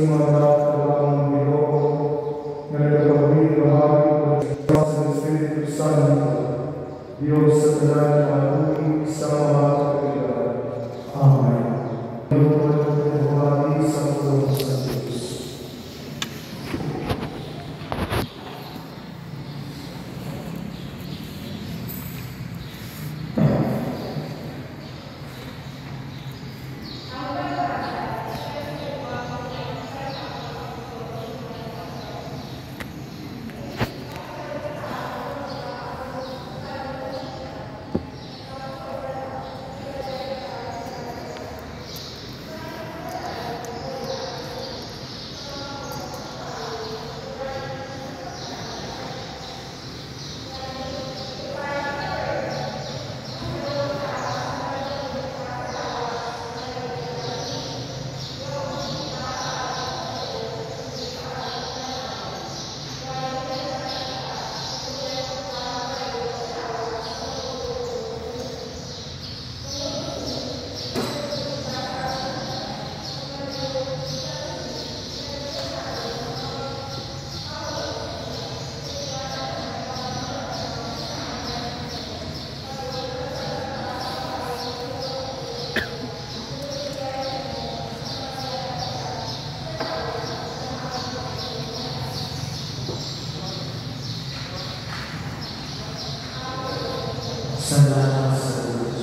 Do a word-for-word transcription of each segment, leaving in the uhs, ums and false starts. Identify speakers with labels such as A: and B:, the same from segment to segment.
A: Salamat sa Diyos.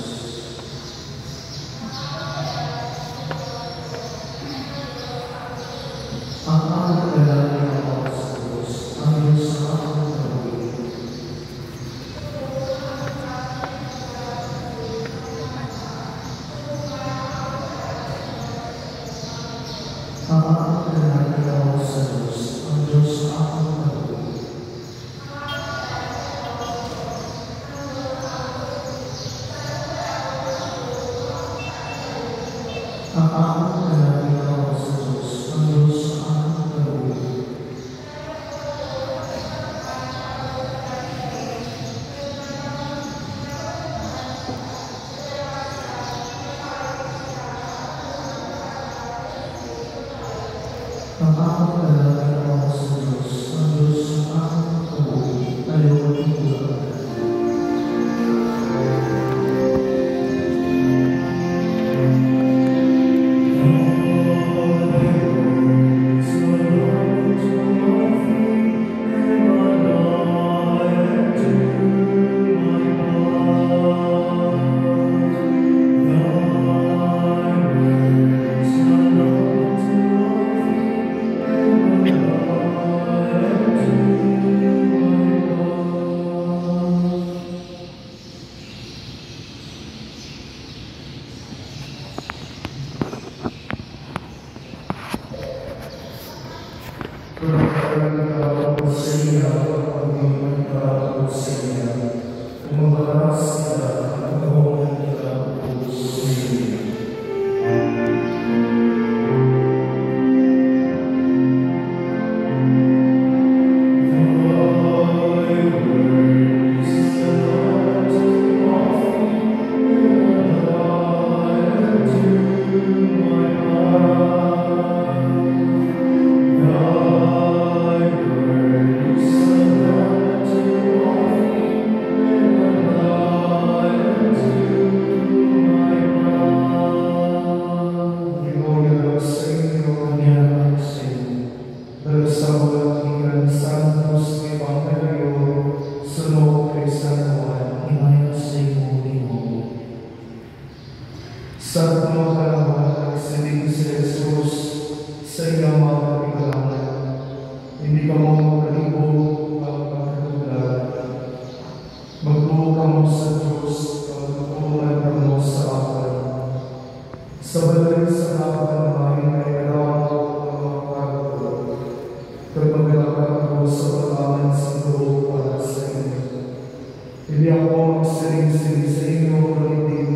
A: Ang aming dalangin ako sa Diyos, ang Diyos na aming gawin. Ang aming dalangin ako sa Diyos, ang Diyos na aming gawin. Ang aming dalangin ako sa Diyos, ang Diyos na aming gawin. Ang aming dalangin ako sa Diyos, ang Diyos na aming gawin. Ayaw at itulang.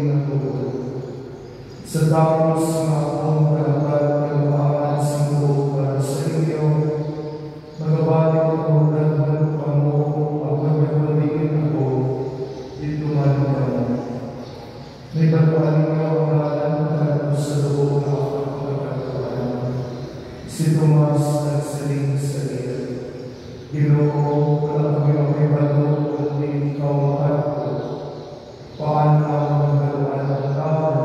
A: Sa tapos na akong kalabat ng mga sa Tomas nagsaling sa iya, Ginoo, wala kami makibalo kundi ikaw mahal ko. Paano ako magaluan ang tawon?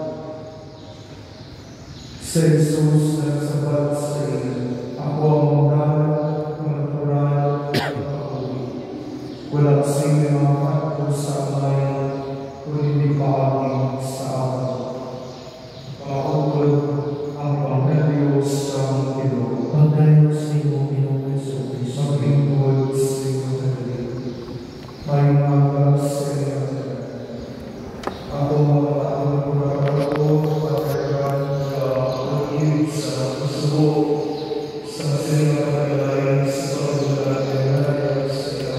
A: Sa Jesus nagsabat sa iyo, ako ang magdalat, natural, at kauli. Walang sino ang ko sa amay, kundi paaging sa akin. Pakutod ang Pangdiyos ng Ginoo. Pangdiyos ni mo, Ginoo Hesus Kristo. Maglingkod sa iyo na rin. May mga sa iyo. Ako makataon ko na ako, pagkakaan ka pag-ibig sa puso, sa silang pagkalain sa pagkalain sa iyo.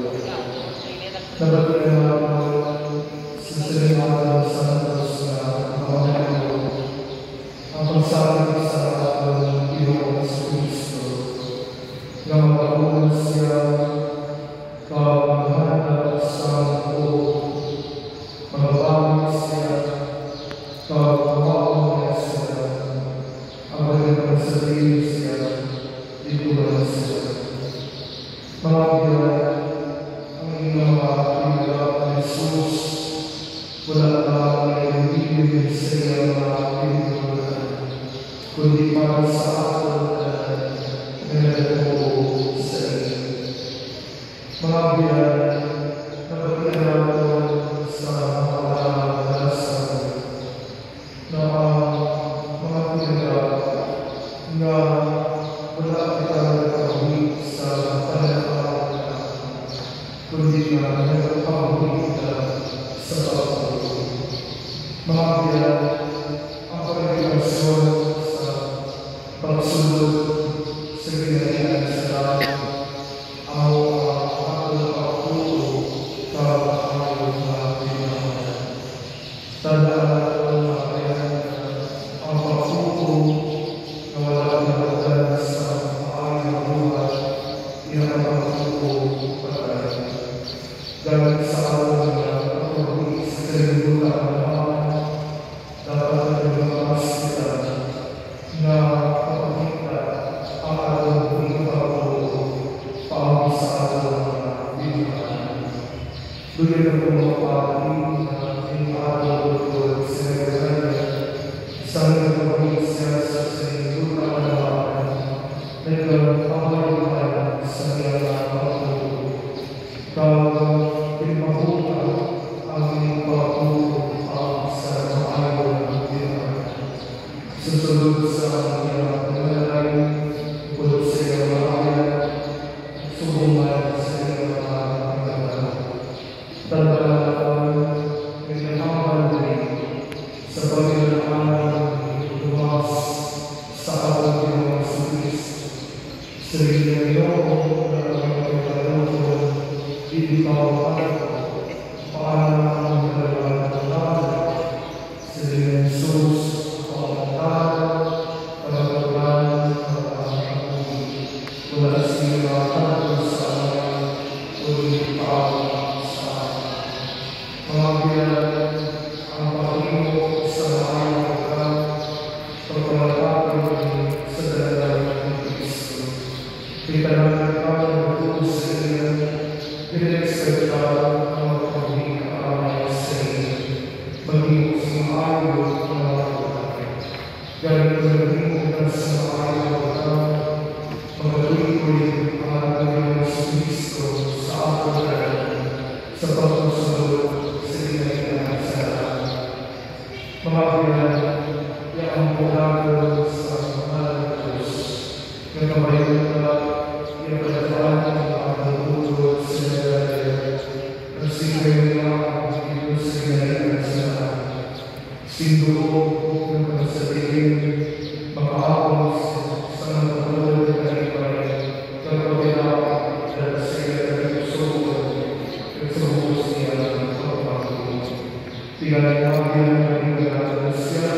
A: Nabagalaman sa silang sa Santos na mga ang pagsabi sa atin ng Ginoo sa Kristo, na magpapulong siya pagmahal sa ako, magpapulong siya pagpapulong niya siya, ang magandang sarili siya, dito lang siya. Mga biyan, ang inyong mga pinagap ng Jesus, wala na ay nabibigay sa iyong mga pinagap, kundi para sa atin na nagpo sa iyo. Mga biyan, napagkailangan sa mga alasan na mga pinagap na wala kitang nakahawig sa pananampalataya, kundi na nagpapahawig ka sa pagpapaloob. Mga biyan, ang pagkakasyon pagsunod sa ginagawa sa lahat ang ating pagtuturo para ang mga pinagawa. Tandaan natin na ang pagtuturo na walang nagdadala sa maayos na buhay, iyan ang pagtuturo pagkain. Dahil sa alam na pagtuturo sa kalimutan na naman, dapat na lumakas kita na kapagkita ang alam ipagpapaloob paano sa alam na binahan. Doon ang pumapagin na ipagpapaloob sa nagkakaya sa nagkakawin siya sa sinigura na naman nagkakawin sa niyang pagpapaloob. Kapag pinagpaputa ang ipagpapaloob paano sa maayon na binahan. Susunod sa mga pangalay, pulot sa iyo makakaya, subuman sa iyo mga pangalay. Tandaan may nakakamali sa pagkakaanan lumas sa ating Panginoon sa Kristo. Sa iyong Ginoo na pagkakalaman, ikaw ako, paano ang magalaman ng tao sa iyong Jesus. Tinggal yang